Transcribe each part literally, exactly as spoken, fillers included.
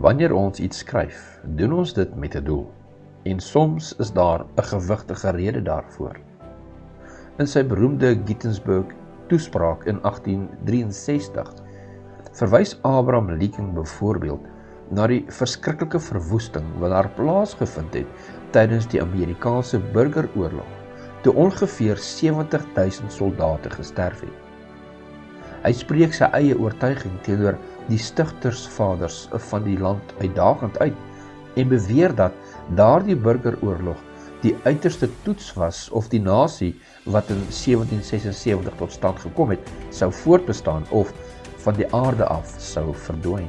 Wanneer ons iets skryf, doen ons dit met 'n doel. En soms is daar 'n gewigtige rede daarvoor. In sy beroemde Gettysburg toespraak in agtien drieënsestig verwys Abraham Lincoln byvoorbeeld na die verskriklike verwoesting wat daar plaasgevind het tydens die Amerikaanse burgeroorlog, toe ongeveer sewentig duisend soldate gesterf het. Hy spreek sy eie oortuiging teenoor die stigtersvaders van die land uitdagend uit en beweer dat daardie burgeroorlog die uiterste toets was of die nasie wat in sewentien sesensewentig tot stand gekom het, sou voortbestaan of van die aarde af sou verdwyn.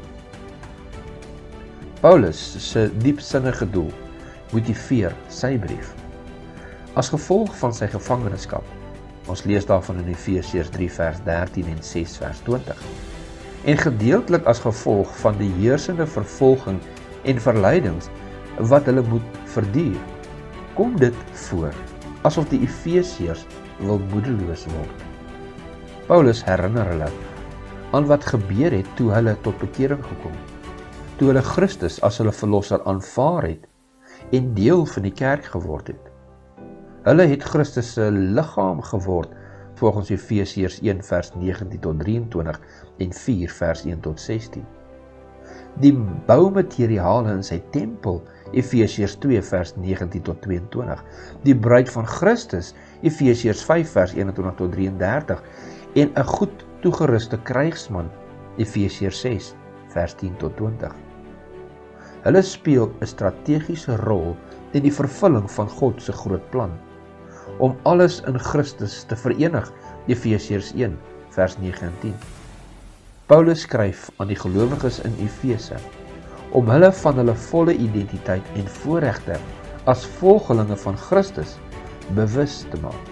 Paulus se diepsinnige doel motiveer sy brief. As gevolg van sy gevangenskap, ons lees daarvan in Efesiërs drie vers dertien en ses vers twintig, en gedeeltelik as gevolg van die heersende vervolging en verleidings wat hulle moet verduur, kom dit voor asof die Efesiërs wil moedeloos word. Paulus herinner hulle aan wat gebeur het toe hulle tot bekering gekom het, toe hulle Christus as hulle verlosser aanvaar het en deel van die kerk geword het. Hulle het Christus se liggaam geword volgens Efesiërs een vers negentien tot drieëntwintig en vier vers een tot sestien. Die boumateriale in sy tempel, Efesiërs twee vers negentien tot tweeëntwintig, die bruid van Christus, Efesiërs vyf vers eenentwintig tot drieëndertig, en 'n goed toegeruste krygsman, Efesiërs ses vers tien tot twintig. Hulle speel 'n strategiese rol in die vervulling van God se groot plan, om alles in Christus te verenig, Efesiërs een vers nege en tien. Paulus skryf aan die gelowiges in Efese, om hulle van hulle volle identiteit en voorregte as volgelinge van Christus bewus te maak.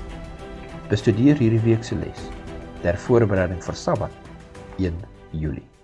Bestudeer hierdie week se les ter voorbereiding vir Sabbat, een Julie.